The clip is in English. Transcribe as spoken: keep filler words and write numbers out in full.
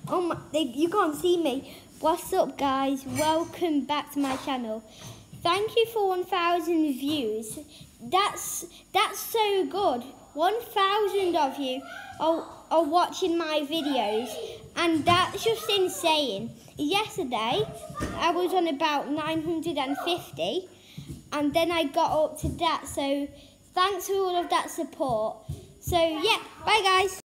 Oh my, they, you can't see me. What's up, guys? Welcome back to my channel. Thank you for one thousand views. That's that's so good. one thousand of you are, are watching my videos, and that's just insane. Yesterday, I was on about nine hundred fifty, and then I got up to that, so thanks for all of that support. So, yeah, bye guys.